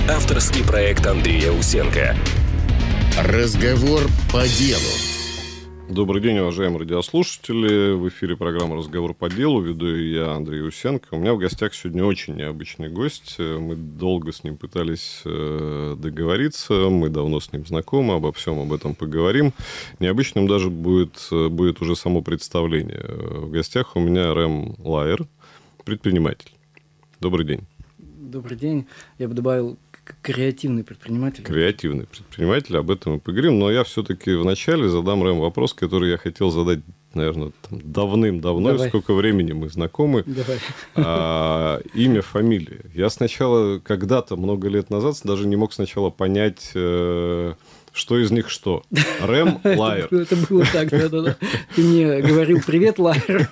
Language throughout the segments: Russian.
Авторский проект Андрея Усенко. Разговор по делу. Добрый день, уважаемые радиослушатели. В эфире программа «Разговор по делу». Веду я, Андрей Усенко. У меня в гостях сегодня очень необычный гость. Мы долго с ним пытались договориться. Мы давно с ним знакомы. Обо всем об этом поговорим. Необычным даже будет уже само представление. В гостях у меня Рэм Лайер, предприниматель. Добрый день. Добрый день. Я бы добавил креативный предприниматель. Креативный предприниматель, об этом мы поговорим. Но я все-таки вначале задам Рэм вопрос, который я хотел задать, наверное, давным-давно. Давай. Сколько времени мы знакомы. Давай. Имя, фамилия. Я сначала, когда-то, много лет назад, даже не мог сначала понять, что из них что. Рэм Лайер. Это было так, да. Ты мне говорил: привет, Лайер.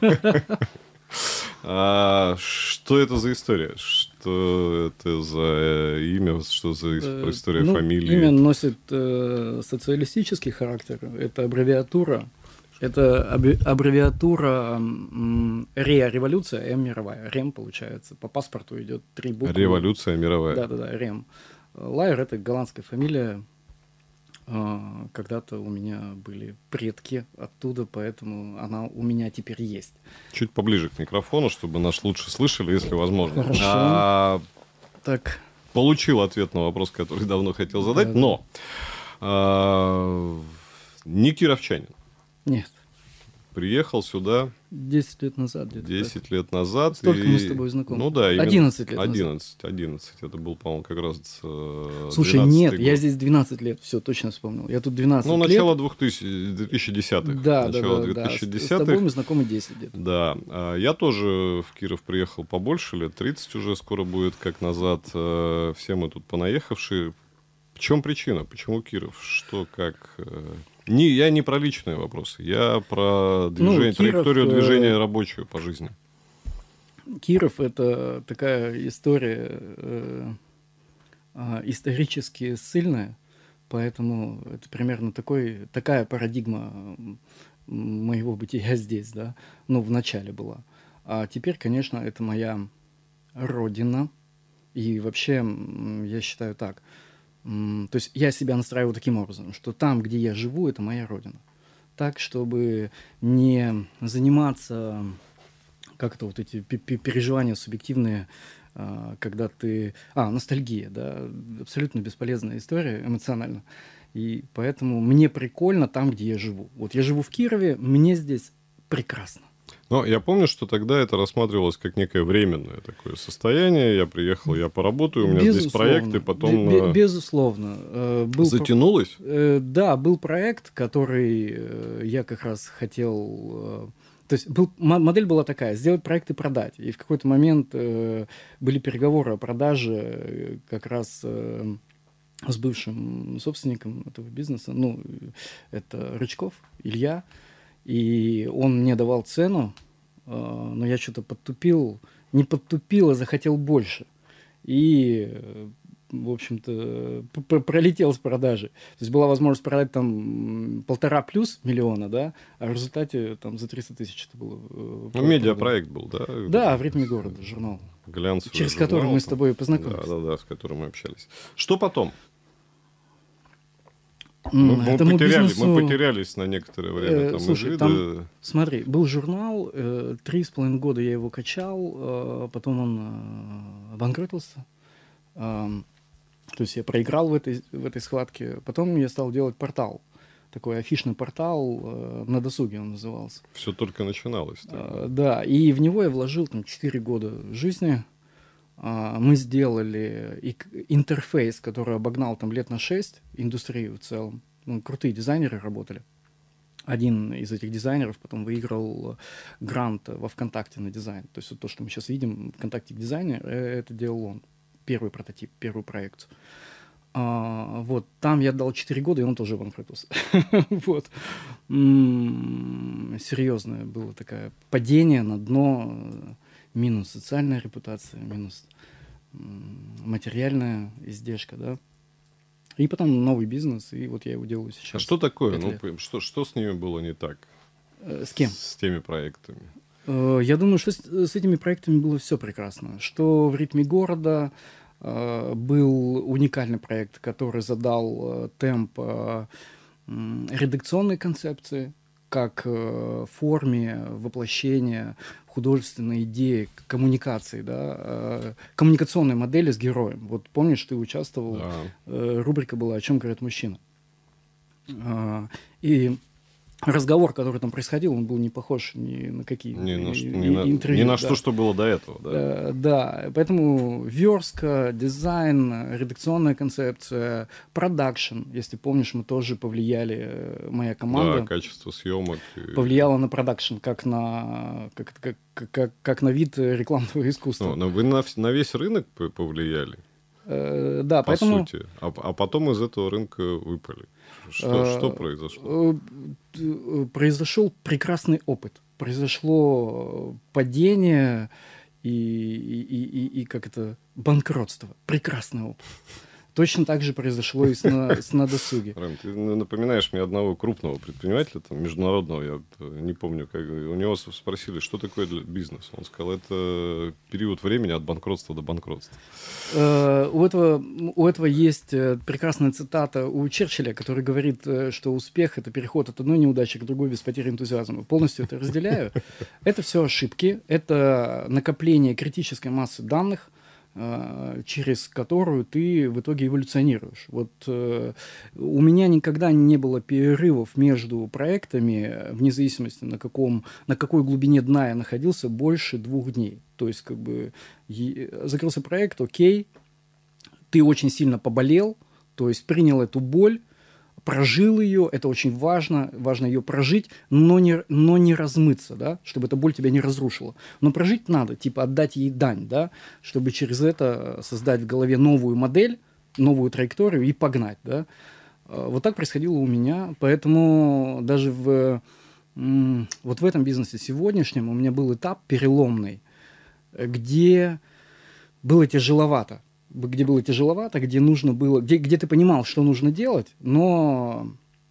Что это за история? Что это за имя? Что за история фамилии? Имя носит социалистический характер. Это аббревиатура. Это аббревиатура РЕА, революция, М мировая. РЕМ, получается. По паспорту идет 3 буквы. Революция мировая. Да, РЕМ. Лайер — это голландская фамилия. Когда-то у меня были предки оттуда, поэтому она у меня теперь есть. Чуть поближе к микрофону, чтобы нас лучше слышали, если возможно. Хорошо. Так. Получил ответ на вопрос, который давно хотел задать, Да. но не кировчанин. Нет. Приехал сюда 10 лет назад. 10 лет назад. Столько мы с тобой знакомы. Ну да, 11 лет 11. Это был, по-моему, как раз Слушай, 12-й нет, год. я здесь 12 лет. Все, точно вспомнил. Я тут 12 лет. начало 2010-х. Да, Начало да. 2010-х. С тобой мы знакомы 10 лет. Да. Я тоже в Киров приехал побольше, лет 30 уже скоро будет, как назад. Все мы тут понаехавшие. В чем причина? Почему Киров? Что, как? Я не про личные вопросы. Я про движение, траекторию движения рабочую по жизни. Киров — это такая история исторически ссыльная, поэтому это примерно такая парадигма моего бытия здесь, да, в начале была. А теперь, конечно, это моя родина, и вообще я считаю так. То есть я себя настраиваю таким образом, что там, где я живу, это моя родина. Так, чтобы не заниматься как-то вот эти переживания субъективные, когда ты... ностальгия, да, абсолютно бесполезная история эмоционально. И поэтому мне прикольно там, где я живу. Вот я живу в Кирове, мне здесь прекрасно. Но я помню, что тогда это рассматривалось как некое временное такое состояние. Я приехал, я поработаю, у меня здесь проекты, потом... Безусловно. Затянулось? Да, был проект, который я как раз хотел... То есть модель была такая: сделать проект и продать. И в какой-то момент были переговоры о продаже как раз с бывшим собственником этого бизнеса. Это Рычков Илья. И он мне давал цену, но я что-то не подтупил, а захотел больше. И, в общем-то, пролетел с продажи. То есть была возможность продать там 1,5+ миллиона, да, а в результате там за 300 тысяч это было. Медиапроект был, да? Да, «В ритме города», журнал. Глянцевый через журнал, который мы с тобой познакомились. Да, с которым мы общались. Что потом? Мы потерялись на некоторое время. Слушай, там, смотри, был журнал, 3,5 года я его качал, потом он обанкротился. То есть я проиграл в этой схватке. Потом я стал делать портал. Такой афишный портал, «На досуге» он назывался. Все только начиналось. Да, и в него я вложил 4 года жизни. Мы сделали интерфейс, который обогнал лет на 6 индустрию в целом. Крутые дизайнеры работали. Один из этих дизайнеров потом выиграл грант во ВКонтакте на дизайн. То есть вот то, что мы сейчас видим в ВКонтакте в дизайне, это делал он. Первый прототип, первую проекцию. Вот, там я дал 4 года, и он тоже банкротился. Вот. Серьезное было такое падение на дно, минус социальная репутация, минус материальная издержка, да. И потом новый бизнес, и вот я его делаю сейчас. А что такое? Что с ними было не так? С кем? С теми проектами. Я думаю, что с этими проектами было все прекрасно. Что в ритме города, был уникальный проект, который задал темп редакционной концепции, как форме воплощения художественной идеи коммуникации, да, коммуникационной модели с героем. Вот помнишь, ты участвовал, рубрика была «О чем говорят мужчины». И разговор, который там происходил, он был не похож ни на какие интервью. Ни на что было до этого. Да, да, поэтому верстка, дизайн, редакционная концепция, продакшн, если помнишь, мы тоже повлияли, моя команда. Да, качество съемок. Повлияло на продакшн, как на вид рекламного искусства. Но вы на весь рынок повлияли. Да, по сути. А потом из этого рынка выпали. Что произошло? Произошел прекрасный опыт. Произошло падение и банкротство. Прекрасный опыт. Точно так же произошло и с «На досуге». Рэм, ты напоминаешь мне одного крупного предпринимателя, там, международного, я не помню, как у него спросили, что такое бизнес. Он сказал, это период времени от банкротства до банкротства. У этого есть прекрасная цитата у Черчилля, который говорит, что успех – это переход от одной неудачи к другой без потери энтузиазма. Полностью это разделяю. Это все ошибки, это накопление критической массы данных, через которую ты в итоге эволюционируешь. Вот у меня никогда не было перерывов между проектами, вне зависимости на какой глубине дна я находился, больше 2 дней. То есть, как бы, закрылся проект, окей, ты очень сильно поболел, то есть принял эту боль, прожил ее, это очень важно ее прожить, но не размыться, да, чтобы эта боль тебя не разрушила. Но прожить надо, типа отдать ей дань, да, чтобы через это создать в голове новую модель, новую траекторию и погнать, да. Вот так происходило у меня, поэтому даже вот в этом бизнесе сегодняшнем у меня был этап переломный, где было тяжеловато, где нужно было, где ты понимал, что нужно делать, но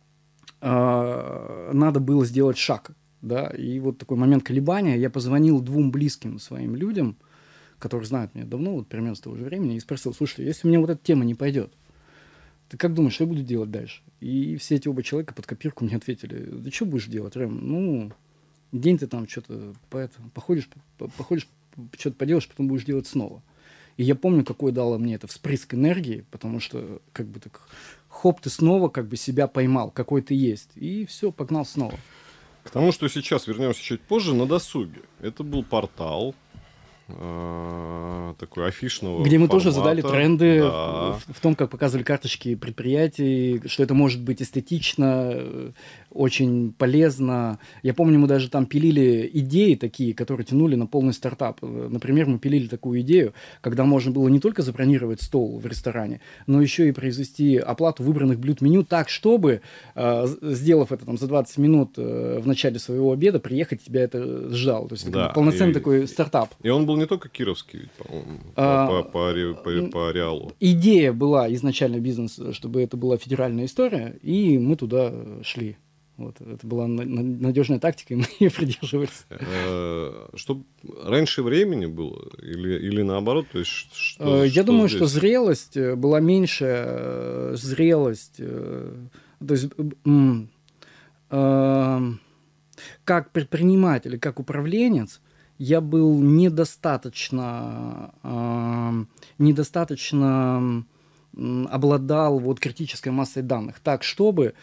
надо было сделать шаг, да, и вот такой момент колебания. Я позвонил 2 близким своим людям, которые знают меня давно, вот примерно с того же времени, и спросил, слушай, если у меня вот эта тема не пойдет, ты как думаешь, что я буду делать дальше? И все эти оба человека под копирку мне ответили, да что будешь делать, Рэм, ну, день ты там что-то походишь, что-то поделаешь, потом будешь делать снова. И я помню, какой дало мне это вспрыск энергии, потому что как бы так, хоп, ты снова как бы себя поймал, какой ты есть, и все, погнал снова. К тому, что сейчас вернемся чуть позже, «На досуге». Это был портал такой афишного где мы формата. тоже задали тренды, да, в том, как показывали карточки предприятий, что это может быть эстетично, очень полезно. Я помню, мы даже там пилили идеи такие, которые тянули на полный стартап. Например, мы пилили такую идею, когда можно было не только забронировать стол в ресторане, но еще и произвести оплату выбранных блюд меню так, чтобы, сделав это там за 20 минут в начале своего обеда, приехать, тебя это сжало. То есть да, это полноценный такой стартап. И он был не только кировский, ведь, по-моему, по ареалу. Идея была изначально бизнеса, чтобы это была федеральная история, и мы туда шли. Вот, это была надежная тактика, и мы ее придерживались. Чтобы раньше времени было или наоборот? То есть, я думаю, что зрелость была меньше, то есть как предприниматель, как управленец, я был недостаточно обладал вот критической массой данных, так, чтобы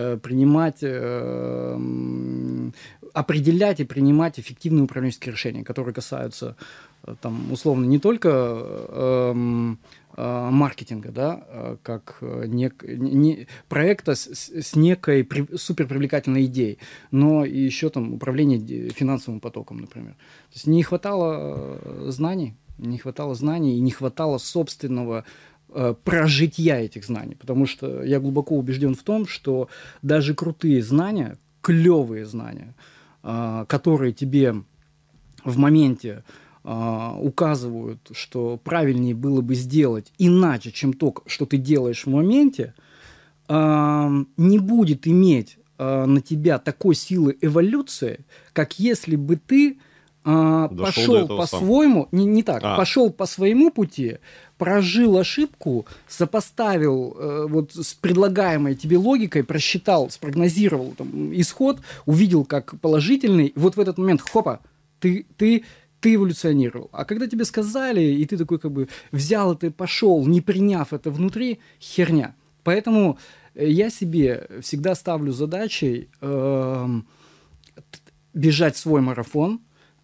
определять и принимать эффективные управленческие решения, которые касаются, там, условно, не только маркетинга, да, как проекта с некой суперпривлекательной идеей, но и еще там управление финансовым потоком, например. То есть не хватало знаний и не хватало собственного прожития этих знаний, потому что я глубоко убежден в том, что даже крутые знания, клевые знания, которые тебе в моменте указывают, что правильнее было бы сделать иначе, чем то, что ты делаешь в моменте, не будет иметь на тебя такой силы эволюции, как если бы ты пошел по-своему, не так, пошел по своему пути, прожил ошибку, сопоставил вот с предлагаемой тебе логикой, просчитал, спрогнозировал там, исход, увидел как положительный, вот в этот момент, хопа, ты эволюционировал. А когда тебе сказали, и ты такой как бы взял это и пошел, не приняв это внутри, херня. Поэтому я себе всегда ставлю задачей бежать свой марафон,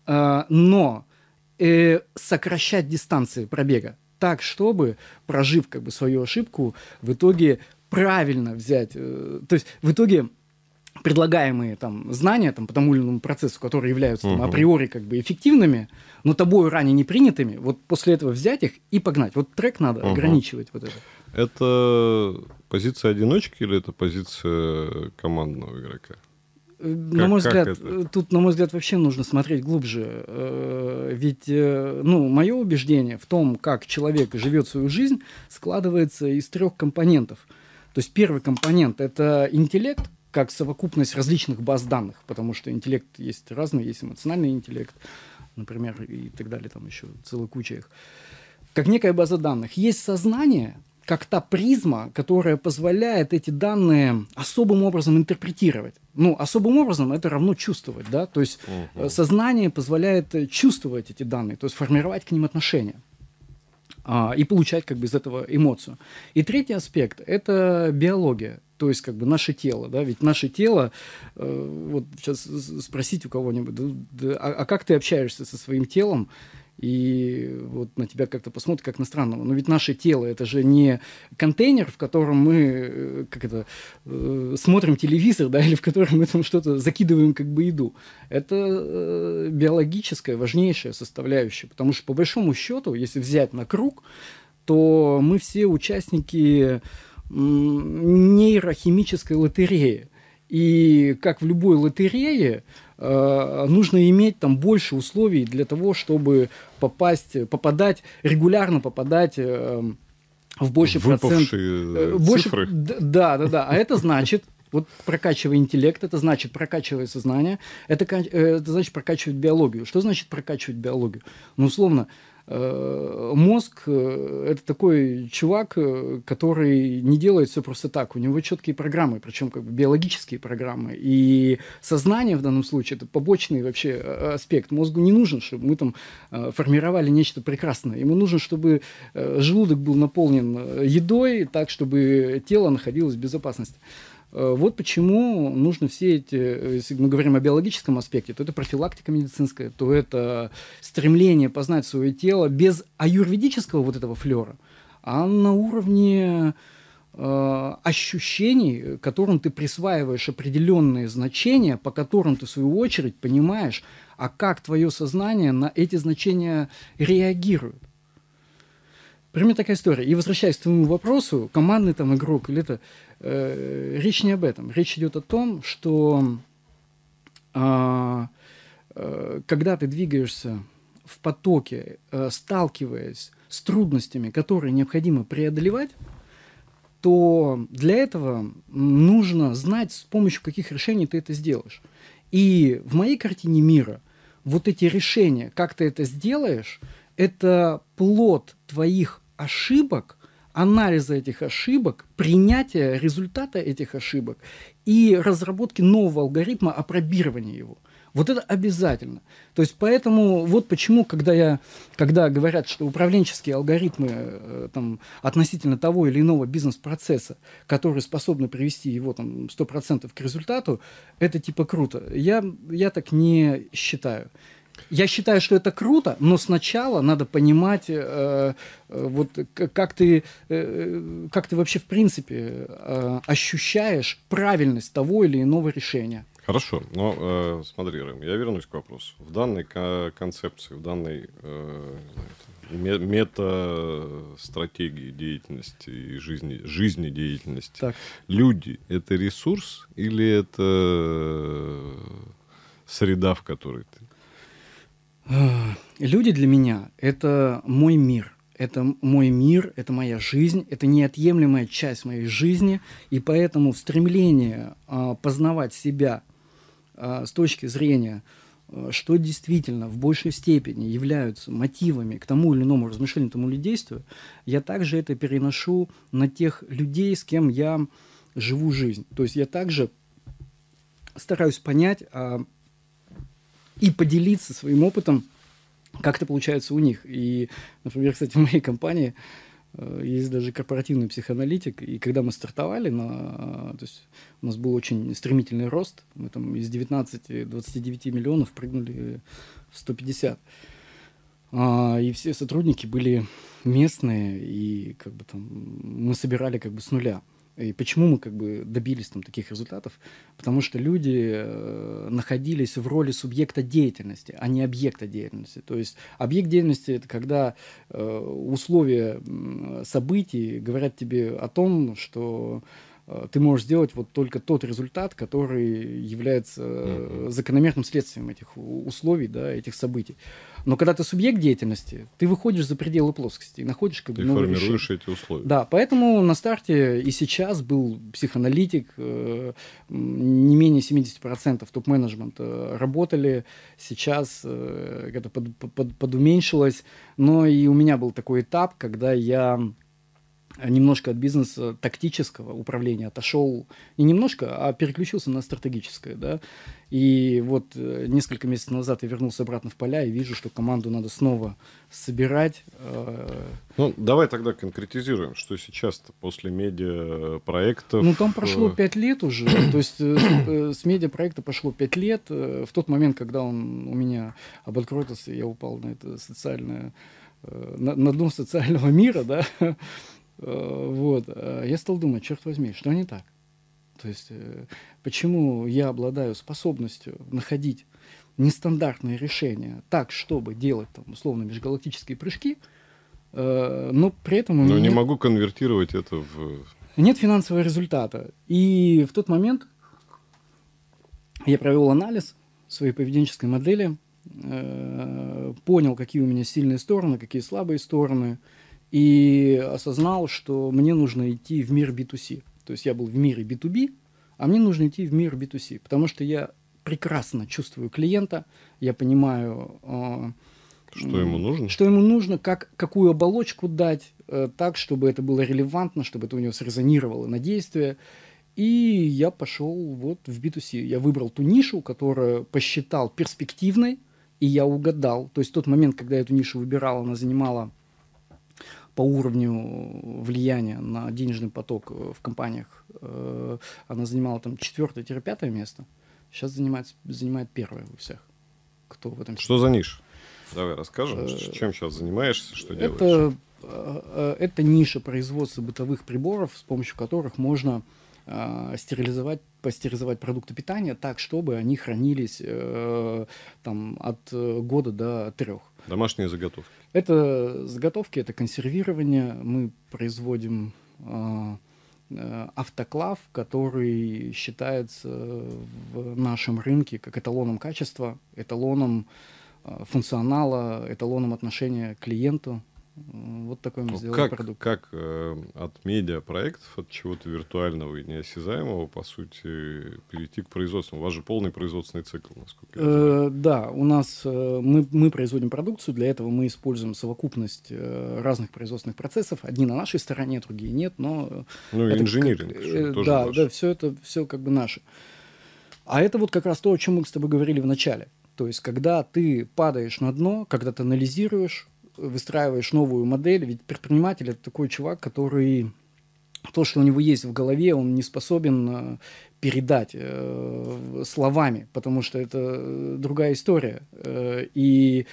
но сокращать дистанции пробега так, чтобы, прожив как бы свою ошибку, в итоге правильно взять, то есть в итоге предлагаемые там знания там, по тому или иному процессу, которые являются там, априори как бы эффективными, но тобою ранее не принятыми, вот после этого взять их и погнать. Вот трек надо ограничивать вот это. Это позиция одиночки или это позиция командного игрока? На мой взгляд, тут, на мой взгляд, вообще нужно смотреть глубже. Ведь, ну, мое убеждение в том, как человек живет свою жизнь, складывается из 3 компонентов. То есть первый компонент – это интеллект, как совокупность различных баз данных, потому что интеллект есть разный, есть эмоциональный интеллект, например, и так далее, там еще целая куча их. Как некая база данных. Есть сознание, как та призма, которая позволяет эти данные особым образом интерпретировать. Ну, особым образом это равно чувствовать, да, то есть сознание позволяет чувствовать эти данные, то есть формировать к ним отношения. И получать как бы из этого эмоцию. И третий аспект – это биология, то есть как бы наше тело, да, ведь наше тело, вот сейчас спросить у кого-нибудь, а как ты общаешься со своим телом, и вот на тебя как-то посмотрят, как на странного. Но ведь наше тело – это же не контейнер, в котором мы смотрим телевизор, да, или в котором мы там что-то закидываем как бы еду. Это биологическая, важнейшая составляющая. Потому что, по большому счету, если взять на круг, то мы все участники нейрохимической лотереи. И как в любой лотерее, нужно иметь там больше условий для того, чтобы регулярно попадать в больший процент. Цифры. Да. А это значит, вот прокачивая интеллект, это значит прокачивая сознание, это значит прокачивать биологию. Что значит прокачивать биологию? Ну, условно, мозг – это такой чувак, который не делает все просто так. У него четкие программы, причем как бы биологические программы. И сознание в данном случае – это побочный вообще аспект. Мозгу не нужен, чтобы мы там формировали нечто прекрасное. Ему нужно, чтобы желудок был наполнен едой так, чтобы тело находилось в безопасности. Вот почему нужно все эти, если мы говорим о биологическом аспекте, то это профилактика медицинская, то это стремление познать свое тело без аюрведического вот этого флера, а на уровне ощущений, которым ты присваиваешь определенные значения, по которым ты в свою очередь понимаешь, а как твое сознание на эти значения реагирует. Примерно такая история. И возвращаясь к твоему вопросу, командный там игрок или это, речь не об этом. Речь идет о том, что когда ты двигаешься в потоке, сталкиваясь с трудностями, которые необходимо преодолевать, то для этого нужно знать, с помощью каких решений ты это сделаешь. И в моей картине мира вот эти решения, как ты это сделаешь, это плод твоих ошибок, анализа этих ошибок, принятия результата этих ошибок и разработки нового алгоритма апробирования его. Вот это обязательно. То есть поэтому вот почему, когда говорят, что управленческие алгоритмы там, относительно того или иного бизнес-процесса, которые способны привести его там, 100% к результату, это типа круто. Я так не считаю. Я считаю, что это круто, но сначала надо понимать, вот, как ты вообще в принципе ощущаешь правильность того или иного решения. Хорошо, но смотри, Рэм, я вернусь к вопросу. В данной концепции, в данной мета-стратегии деятельности и жизнедеятельности, так. Люди – это ресурс или это среда, в которой ты? Люди для меня – это мой мир. Это мой мир, это моя жизнь, это неотъемлемая часть моей жизни, и поэтому стремление познавать себя с точки зрения что действительно в большей степени являются мотивами к тому или иному размышлению, тому или действию, я также это переношу на тех людей, с кем я живу жизнь. То есть я также стараюсь понять и поделиться своим опытом, как это получается у них. И, например, кстати, в моей компании есть даже корпоративный психоаналитик, и когда мы стартовали, то есть у нас был очень стремительный рост, мы там из 19-29 миллионов прыгнули в 150. И все сотрудники были местные, и как бы там мы собирали как бы с нуля. И почему мы как бы добились там таких результатов? Потому что люди находились в роли субъекта деятельности, а не объекта деятельности. То есть объект деятельности – это когда условия событий говорят тебе о том, что ты можешь сделать вот только тот результат, который является закономерным следствием этих условий, да, этих событий. Но когда ты субъект деятельности, ты выходишь за пределы плоскости и находишь как бы новые решения. Ты формируешь эти условия. Да, поэтому на старте и сейчас был психоаналитик, не менее 70% топ-менеджмента работали, сейчас это подуменьшилось, но и у меня был такой этап, когда я немножко от бизнеса тактического управления отошел, не немножко, а переключился на стратегическое, да, и вот несколько месяцев назад я вернулся обратно в поля и вижу, что команду надо снова собирать. Ну, давай тогда конкретизируем, что сейчас-то после медиапроектов... Ну, там прошло 5 лет уже, то есть с медиапроекта прошло 5 лет, в тот момент, когда он у меня обанкротился, я упал на это социальное, на дно социального мира, да, вот, я стал думать, черт возьми, что не так? То есть, почему я обладаю способностью находить нестандартные решения так, чтобы делать, там, условно, межгалактические прыжки, но при этом у меня не могу конвертировать это в... Нет финансового результата. И в тот момент я провел анализ своей поведенческой модели, понял, какие у меня сильные стороны, какие слабые стороны, и осознал, что мне нужно идти в мир B2C. То есть я был в мире B2B, а мне нужно идти в мир B2C, потому что я прекрасно чувствую клиента, я понимаю, что ему нужно, какую оболочку дать, так, чтобы это было релевантно, чтобы это у него срезонировало на действие. И я пошел вот в B2C. Я выбрал ту нишу, которую посчитал перспективной, и я угадал. То есть в тот момент, когда я эту нишу выбирал, она занимала по уровню влияния на денежный поток в компаниях, она занимала там 4-5 место. Сейчас занимает 1-е у всех. Кто в этом? Что за ниша? Давай расскажем, чем сейчас занимаешься, что делаешь. Это ниша производства бытовых приборов, с помощью которых можно пастеризовать продукты питания так, чтобы они хранились там, от года до 3. Домашние заготовки. Это заготовки, это консервирование. Мы производим автоклав, который считается в нашем рынке как эталоном качества, эталоном функционала, эталоном отношения к клиенту. Вот такой мы сделали продукт. Как от медиапроектов, от чего-то виртуального и неосязаемого, по сути, перейти к производству? У вас же полный производственный цикл, насколько я знаю. Да, у нас мы производим продукцию, для этого мы используем совокупность разных производственных процессов. Одни на нашей стороне, другие нет, но... Ну, инжиниринг тоже да, ваш. Да, все это все как бы наше. А это вот как раз то, о чем мы с тобой говорили в начале. То есть, когда ты падаешь на дно, когда ты анализируешь, выстраиваешь новую модель, ведь предприниматель – это такой чувак, который то, что у него есть в голове, он не способен передать словами, потому что это другая история. И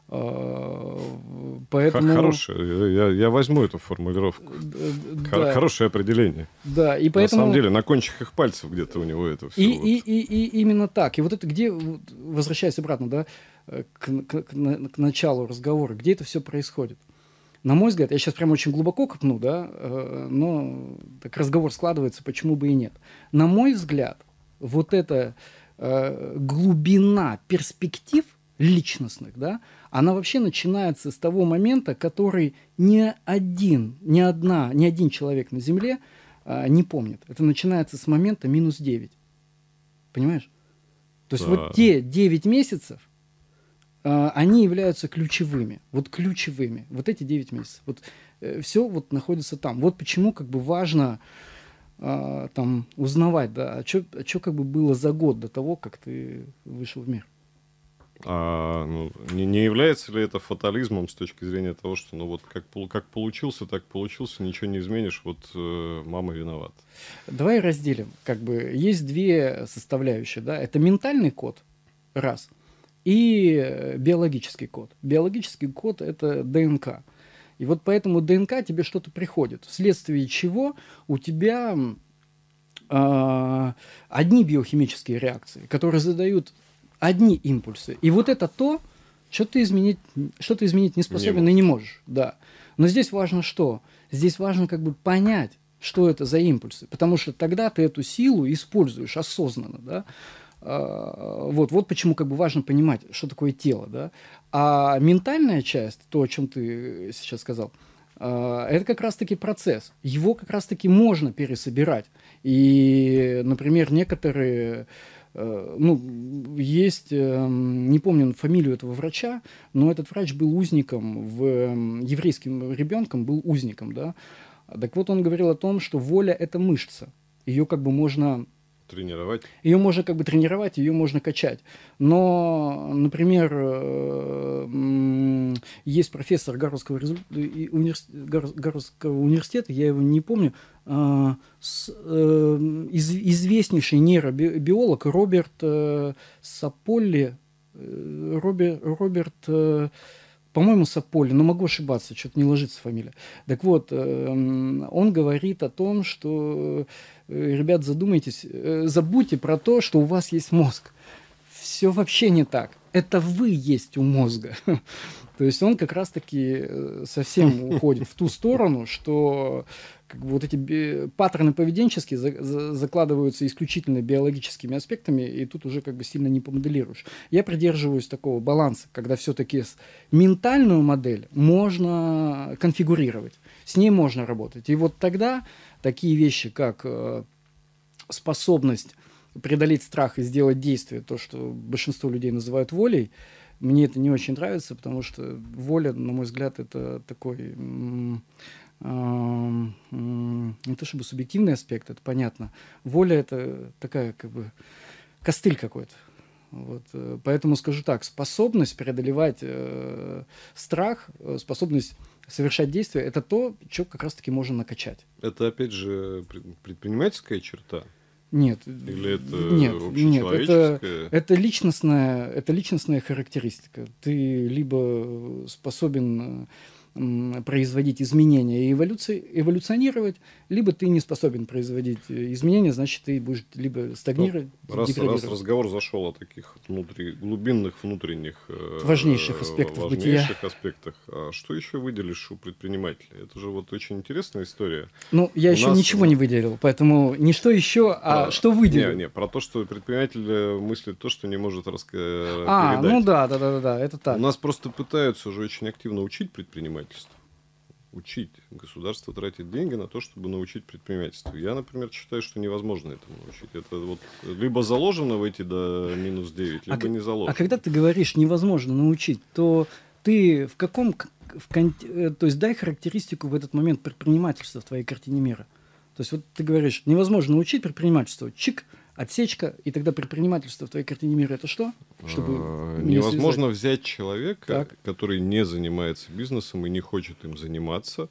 поэтому... Хорошая, я возьму эту формулировку. Да. Хорошее определение. Да, и поэтому... На самом деле, на кончиках пальцев где-то у него это все. И именно так. И вот это где, возвращаясь обратно, да, к началу разговора, где это все происходит? На мой взгляд, я сейчас прям очень глубоко копну, да, но так разговор складывается, почему бы и нет. На мой взгляд, вот эта глубина перспектив личностных, да, она вообще начинается с того момента, который ни один человек на Земле не помнит. Это начинается с момента -9. Понимаешь? То есть вот те 9 месяцев, они являются ключевыми. Вот ключевыми. Вот эти 9 месяцев. Вот все вот находится там. Вот почему как бы важно там узнавать, да, что как бы было за год до того, как ты вышел в мир. Не является ли это фатализмом с точки зрения того, что ну вот как получился, так получился, ничего не изменишь, вот мама виновата? Давай разделим. Как бы есть две составляющие, да, это ментальный код, раз, и биологический код. Биологический код – это ДНК. И вот поэтому ДНК тебе что-то приходит, вследствие чего у тебя одни биохимические реакции, которые задают одни импульсы. И вот это то, что ты изменить не способен и не можешь. Да. Но здесь важно что? Здесь важно как бы понять, что это за импульсы. Потому что тогда ты эту силу используешь осознанно. Да? Вот почему как бы важно понимать, что такое тело. Да? А ментальная часть, то, о чем ты сейчас сказал, это как раз-таки процесс. Его как раз-таки можно пересобирать. И, например, некоторые... есть, не помню фамилию этого врача, но этот врач был узником, еврейским ребенком был узником, да. Так вот, он говорил о том, что воля – это мышца. Ее как бы можно... Тренировать? Ее можно как бы тренировать, ее можно качать. Но, например, есть профессор Гарвардского университета, я его не помню, известнейший нейробиолог Роберт Саполли, по-моему, Саполли, но могу ошибаться, что-то не ложится фамилия. Так вот, он говорит о том, что, ребят, задумайтесь, забудьте про то, что у вас есть мозг. Все вообще не так. Это вы есть у мозга. То есть он как раз-таки совсем уходит в ту сторону, что как бы вот эти паттерны поведенческие закладываются исключительно биологическими аспектами, и тут уже как бы сильно не помоделируешь. Я придерживаюсь такого баланса, когда все-таки ментальную модель можно конфигурировать, с ней можно работать. И вот тогда такие вещи, как способность преодолеть страх и сделать действие, то, что большинство людей называют волей, мне это не очень нравится, потому что воля, на мой взгляд, это такой... не то чтобы субъективный аспект, это понятно. Воля – это такая как бы костыль какой-то. Вот. Поэтому скажу так, способность преодолевать страх, способность совершать действия – это то, что как раз-таки можно накачать. Это, опять же, предпринимательская черта? Нет. Или это общечеловеческая? Это личностная характеристика. Ты либо способен производить изменения и эволюционировать, либо ты не способен производить изменения, значит, ты будешь либо стагнировать, раз разговор зашел о таких глубинных внутренних важнейших аспектах бытия. А что еще выделишь у предпринимателя? Это же вот очень интересная история. Ну, я еще ничего не выделил, поэтому не что еще, а что выделил. Не, про то, что предприниматель мыслит то, что не может передать. Ну да, это так. У нас просто пытаются уже очень активно учить предпринимательство. Учить. Государство тратит деньги на то, чтобы научить предпринимательству. Я, например, считаю, что невозможно этому научить. Это вот либо заложено выйти до минус 9, либо не заложено. А когда ты говоришь невозможно научить, то ты в каком... то есть дай характеристику в этот момент предпринимательства в твоей картине мира. То есть вот ты говоришь, невозможно научить предпринимательство. Чик, отсечка, и тогда предпринимательство в твоей картине мира это что? Чтобы невозможно взять человека, который не занимается бизнесом и не хочет им заниматься,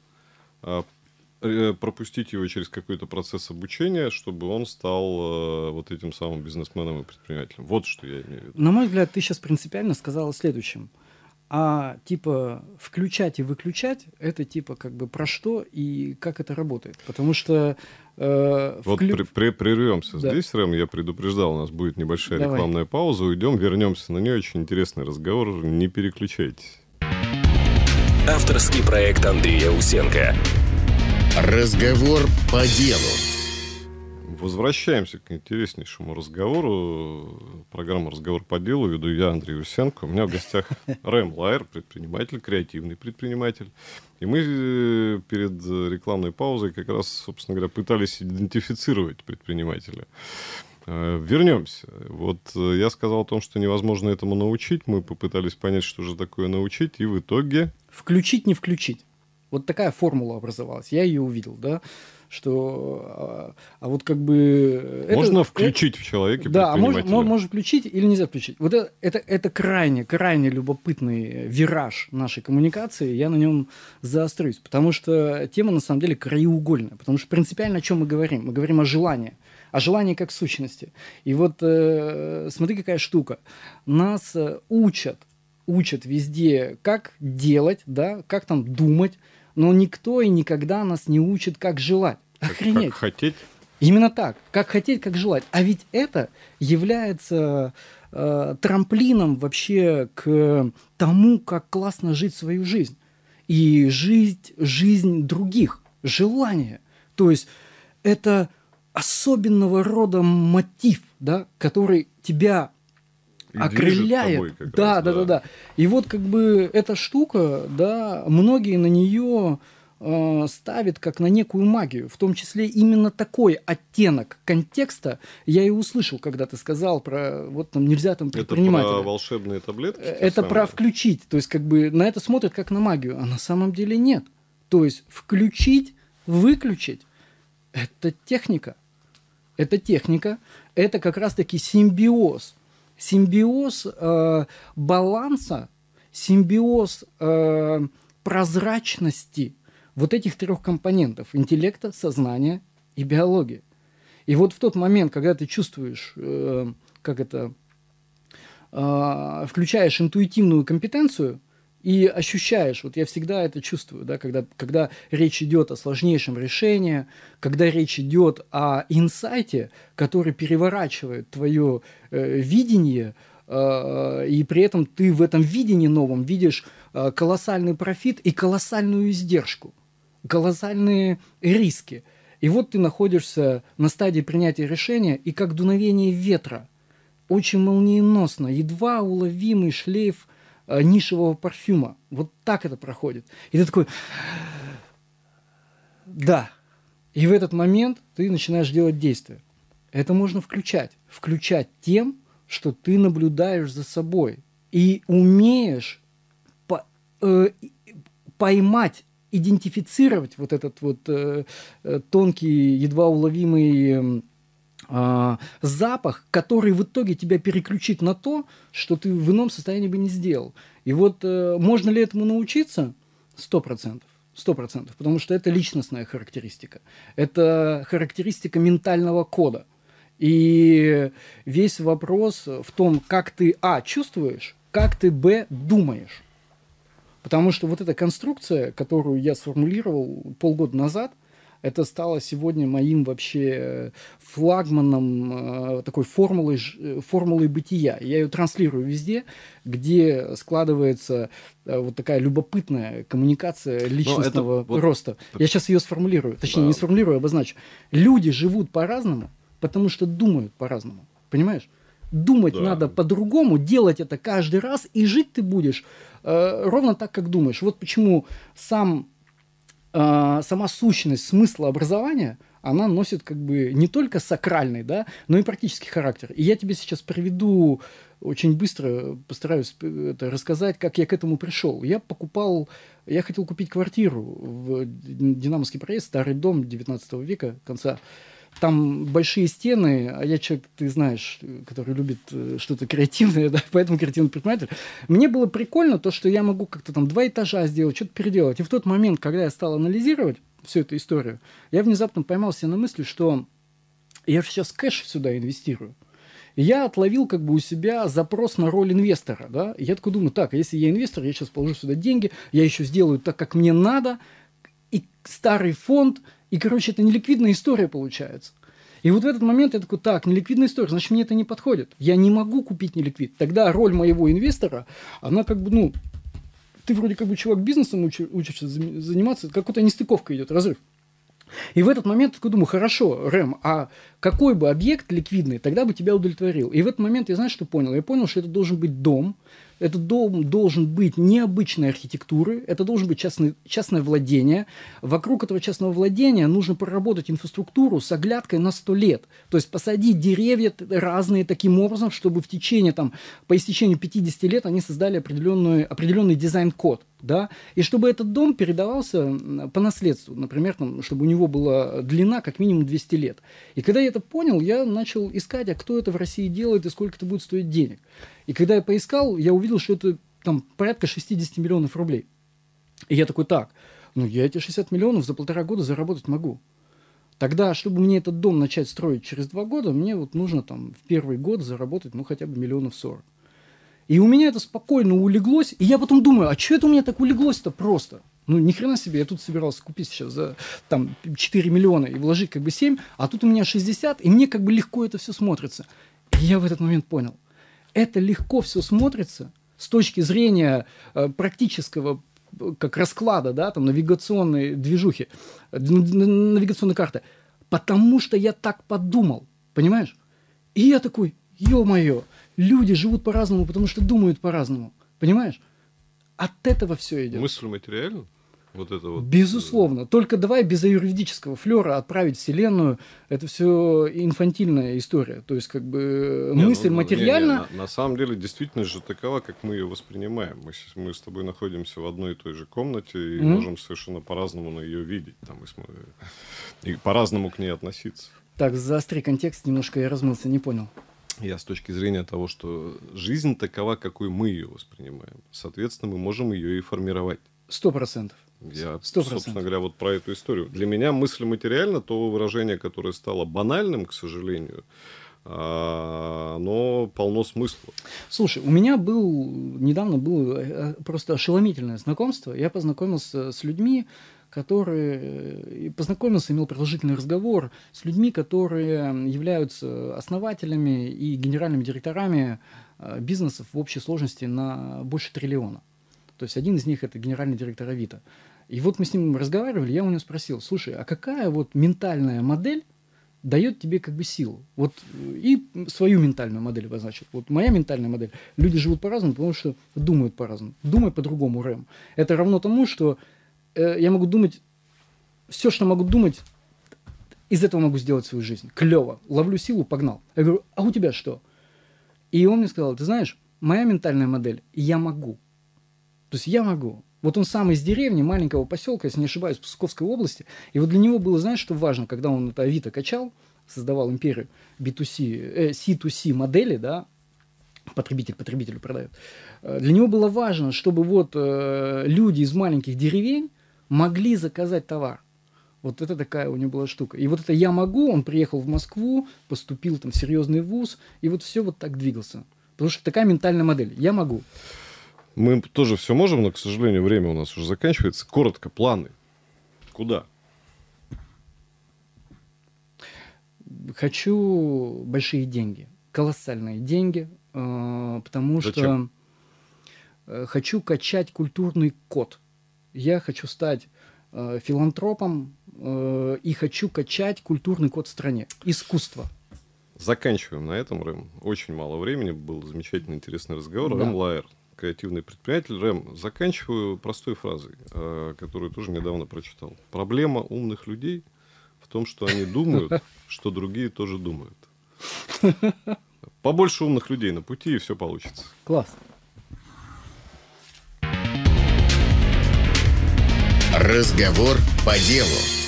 пропустить его через какой-то процесс обучения, чтобы он стал вот этим самым бизнесменом и предпринимателем. Вот что я имею в виду. На мой взгляд, ты сейчас принципиально сказал о следующем. А типа включать и выключать, это типа как бы про что и как это работает. Потому что... Вот прервемся здесь, Рэм, я предупреждал, у нас будет небольшая рекламная пауза, уйдем, вернемся на нее, очень интересный разговор, не переключайтесь. Авторский проект Андрея Усенко. Разговор по делу. Возвращаемся к интереснейшему разговору. Программа «Разговор по делу» веду я, Андрей Усенко. У меня в гостях Рэм Лайер, предприниматель, креативный предприниматель. И мы перед рекламной паузой как раз, собственно говоря, пытались идентифицировать предпринимателя. Вернемся. Вот я сказал о том, что невозможно этому научить. Мы попытались понять, что же такое научить, и в итоге... Включить, не включить. Вот такая формула образовалась. Я ее увидел, да, что... А вот как бы... Можно включить в человеке предпринимателя? Да, можно включить или нельзя включить. Вот это крайне любопытный вираж нашей коммуникации. Я на нем заострюсь, потому что тема на самом деле краеугольная. Потому что принципиально о чем мы говорим? Мы говорим о желании. О желании как сущности. И вот смотри, какая штука. Нас учат везде, как делать, да, как там думать, но никто и никогда нас не учит, как желать. Охренеть. Как хотеть? Именно так. Как хотеть, как желать. А ведь это является трамплином вообще к тому, как классно жить свою жизнь. И жить жизнь других. Желание. То есть это особенного рода мотив, да, который тебя окрыляет. Да. И вот как бы эта штука, да, многие на нее ставят как на некую магию. В том числе именно такой оттенок контекста я и услышал, когда ты сказал про вот там нельзя там предпринимателя. Это про волшебные таблетки? Это про включить. То есть как бы на это смотрят как на магию, а на самом деле нет. То есть включить, выключить – это техника. Это техника, это как раз-таки симбиоз. Симбиоз баланса, симбиоз прозрачности вот этих трех компонентов – интеллекта, сознания и биологии. И вот в тот момент, когда ты чувствуешь, включаешь интуитивную компетенцию и ощущаешь, вот я всегда это чувствую, да, когда речь идет о сложнейшем решении, когда речь идет о инсайте, который переворачивает твое видение, и при этом ты в этом видении новом видишь колоссальный профит и колоссальную издержку, колоссальные риски. И вот ты находишься на стадии принятия решения, и как дуновение ветра, очень молниеносно, едва уловимый шлейф нишевого парфюма. Вот так это проходит. И ты такой, да. И в этот момент ты начинаешь делать действия. Это можно включать. Включать тем, что ты наблюдаешь за собой. И умеешь поймать, идентифицировать вот этот вот тонкий, едва уловимый запах, который в итоге тебя переключит на то, что ты в ином состоянии бы не сделал. И вот можно ли этому научиться? 100%. 100%. Потому что это личностная характеристика. Это характеристика ментального кода. И весь вопрос в том, как ты, чувствуешь, как ты, думаешь. Потому что вот эта конструкция, которую я сформулировал полгода назад, это стало сегодня моим вообще флагманом, такой формулой бытия. Я ее транслирую везде, где складывается вот такая любопытная коммуникация личностного роста. Я сейчас ее сформулирую, точнее, не сформулирую, а обозначу. Люди живут по-разному, потому что думают по-разному. Понимаешь? Думать надо по-другому, делать это каждый раз, и жить ты будешь ровно так, как думаешь. Вот почему сама сущность смысла образования, она носит как бы не только сакральный, да, но и практический характер. И я тебе сейчас приведу очень быстро, постараюсь это рассказать, как я к этому пришел. Я хотел купить квартиру в Динамовский проезд, старый дом 19 века, конца. Там большие стены, а я человек, ты знаешь, который любит что-то креативное, да, поэтому креативный предприниматель. Мне было прикольно то, что я могу как-то там 2 этажа сделать, что-то переделать. И в тот момент, когда я стал анализировать всю эту историю, я внезапно поймал себя на мысли, что я же сейчас кэш сюда инвестирую. И я отловил как бы у себя запрос на роль инвестора, да. И я такой думаю, так, если я инвестор, я сейчас положу сюда деньги, я еще сделаю так, как мне надо, и старый фонд. И, короче, это неликвидная история получается. И вот в этот момент я такой, так, неликвидная история, значит, мне это не подходит. Я не могу купить неликвид. Тогда роль моего инвестора, она как бы, ты вроде как бы чувак бизнесом учишься заниматься, какая-то нестыковка идет, разрыв. И в этот момент я такой думаю, хорошо, Рэм, а какой бы объект ликвидный тогда бы тебя удовлетворил? И в этот момент я, знаешь, что понял? Я понял, что это должен быть дом, Этот дом должен быть необычной архитектуры, это должен быть частное владение. Вокруг этого частного владения нужно проработать инфраструктуру с оглядкой на 100 лет. То есть посадить деревья разные таким образом, чтобы в течение, по истечению 50 лет они создали определенный дизайн-код. Да? И чтобы этот дом передавался по наследству, например, чтобы у него была длина как минимум 200 лет. И когда я это понял, я начал искать, а кто это в России делает и сколько это будет стоить денег. И когда я поискал, я увидел, что это порядка 60 миллионов рублей. И я такой, я эти 60 миллионов за 1,5 года заработать могу. Тогда, чтобы мне этот дом начать строить через 2 года, мне нужно в первый год заработать хотя бы 40 миллионов. И у меня это спокойно улеглось. И я потом думаю, а что это у меня так улеглось-то просто? Ни хрена себе, я тут собирался купить сейчас за 4 миллиона и вложить 7, а тут у меня 60, и мне легко это все смотрится. И я в этот момент понял, это легко все смотрится с точки зрения практического как расклада, навигационной движухи, навигационной карты, потому что я так подумал, понимаешь? И я такой, ё-моё, люди живут по-разному, потому что думают по-разному, понимаешь? От этого все идет. Мысль материальна? Безусловно. Только давай без аюрведического флера отправить Вселенную. Это все инфантильная история. То есть, мысль материальна. На самом деле, действительность же такова, как мы ее воспринимаем. Мы с тобой находимся в одной и той же комнате и можем совершенно по-разному на ее видеть. И по-разному к ней относиться. Так, заостри контекст, немножко я размылся, не понял. Я с точки зрения того, что жизнь такова, какой мы ее воспринимаем. Соответственно, мы можем ее и формировать. 100%. Я, собственно говоря, про эту историю. Для меня мысль материальна, то выражение, которое стало банальным, к сожалению, оно полно смысла. Слушай, у меня недавно было просто ошеломительное знакомство. Я познакомился с людьми, имел продолжительный разговор с людьми, которые являются основателями и генеральными директорами бизнесов в общей сложности на больше 1 триллиона. То есть один из них – это генеральный директор Авито. И вот мы с ним разговаривали, я у него спросил, слушай, а какая ментальная модель дает тебе силу? И свою ментальную модель обозначил. Моя ментальная модель. Люди живут по-разному, потому что думают по-разному. Думай по-другому, Рэм. Это равно тому, что я могу думать, все, что могу думать, из этого могу сделать свою жизнь. Клево. Ловлю силу, погнал. Я говорю, а у тебя что? И он мне сказал, ты знаешь, моя ментальная модель, я могу. То есть я могу. Он сам из деревни, маленького поселка, если не ошибаюсь, Псковской области. И для него было, знаешь, что важно, когда он это Авито качал, создавал империю B2C, C2C модели, да, потребитель потребителю продает. Для него было важно, чтобы люди из маленьких деревень могли заказать товар. Это такая у него была штука. И это я могу, он приехал в Москву, поступил в серьезный вуз, и все так двигался. Потому что такая ментальная модель. Я могу. Мы тоже все можем, но, к сожалению, время у нас уже заканчивается. Коротко, планы. Куда? Хочу большие деньги. Колоссальные деньги. Потому Зачем? что хочу качать культурный код. Я хочу стать филантропом и хочу качать культурный код в стране. Искусство. Заканчиваем на этом, Рэм. Очень мало времени. Был замечательный, интересный разговор. Да. Рэм Лаэр, креативный предприниматель. Рэм, заканчиваю простой фразой, которую тоже недавно прочитал. Проблема умных людей в том, что они думают, что другие тоже думают. Побольше умных людей на пути, и все получится. Класс. Разговор по делу.